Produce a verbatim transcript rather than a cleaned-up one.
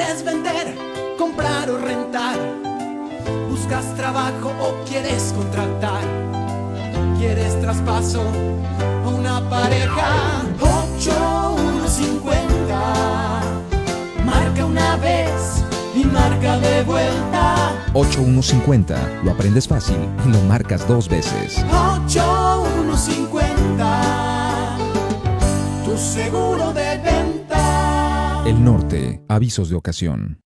¿Quieres vender, comprar o rentar? ¿Buscas trabajo o quieres contratar? ¿Quieres traspaso o una pareja? ocho uno cincuenta. Marca una vez y marca de vuelta. ocho uno cincuenta. Lo aprendes fácil y lo marcas dos veces. ocho uno cincuenta. Tu seguro de venta. El Norte. Avisos de ocasión.